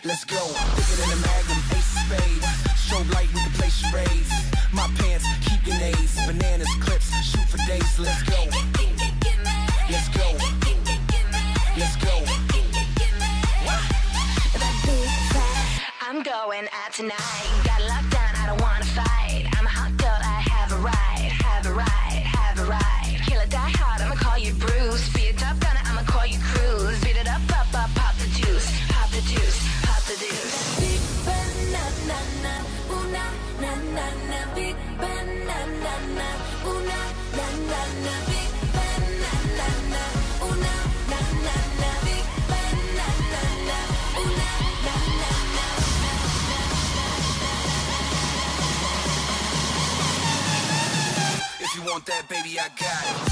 let's go. Bigger than a magnum, ace of spades. Show light, we can play charades. My pants keep grenades, bananas, clips, shoot for days. Let's go. Let's go. Let's go. I'm going out tonight. Got locked down, I don't wanna fight. I'm a hot girl, I have a right, have a right, have a right. Kill it, die hard, I'ma call you Bruce. Beat it up, gunner, I'ma call you Cruz. Beat it up, up, up, pop the juice, pop the juice, pop the juice. Big banana, ooh na na na na. Big banana, ooh na na na na. Big banana, ooh na na na na. Big banana, ooh na na na na. If you want that, baby, I got it.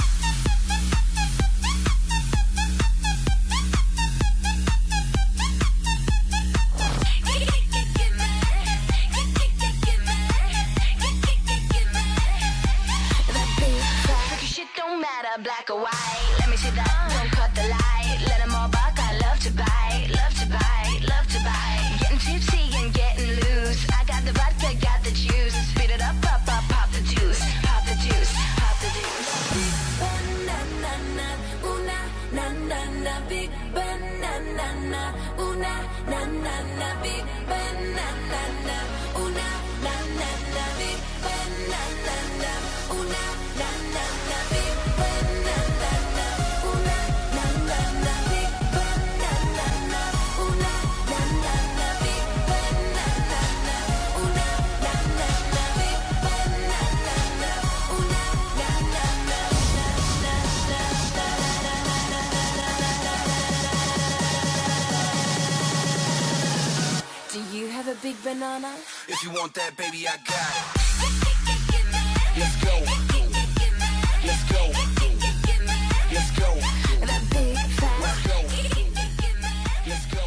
Black or white, let me see that, don't cut the light. Let them all buck, I love to bite, love to bite, love to bite. Getting tipsy and getting loose. I got the vodka, got the juice. Spit it up, up, up, pop the juice, pop the juice, pop the juice. Big banana, ooh na na na na. Big banana, ooh na na na na. Big banana, ooh na na na na. Big banana, ooh na na na na. Big a big banana? If you want that, baby, I got it. Let's go. Let's go. Let's go. That big fat. Let's go. Let's go.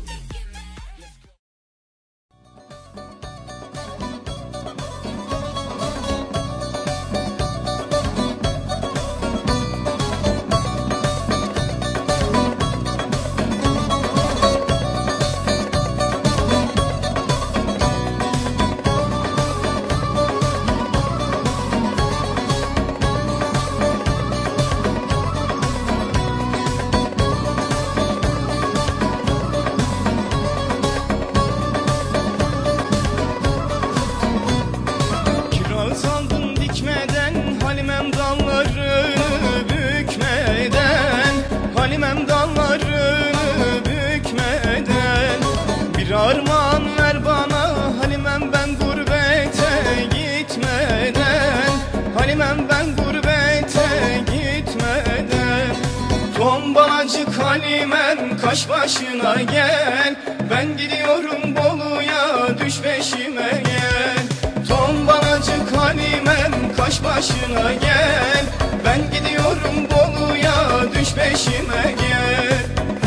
Armağan ver bana Halimem, ben gurbete gitmeden. Halimem, ben gurbete gitmeden. Tombalacık Halimem, kaş başına gel. Ben gidiyorum Bolu'ya, düş peşime gel. Tombalacık Halimem, kaş başına gel. Ben gidiyorum Bolu'ya, düş peşime gel.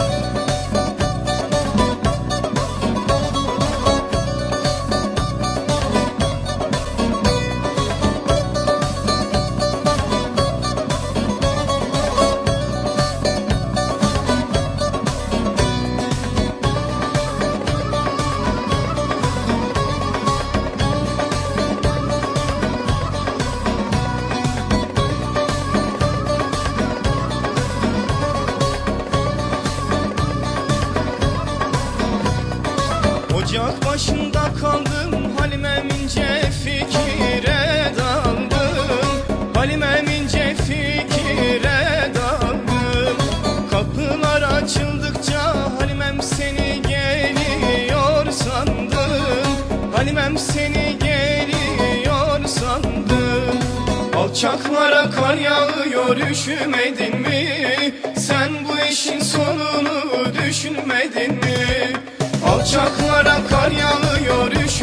Ocak başında kaldım, Halimem ince fikire daldım. Halimem ince fikire daldım. Kapılar açıldıkça Halimem seni geliyor sandım. Halimem seni geliyor sandım. Alçaklara kar yağıyor, üşümedin mi? Sen bu işin sonunu düşünmedin mi? Alçaklara kar yağıyor,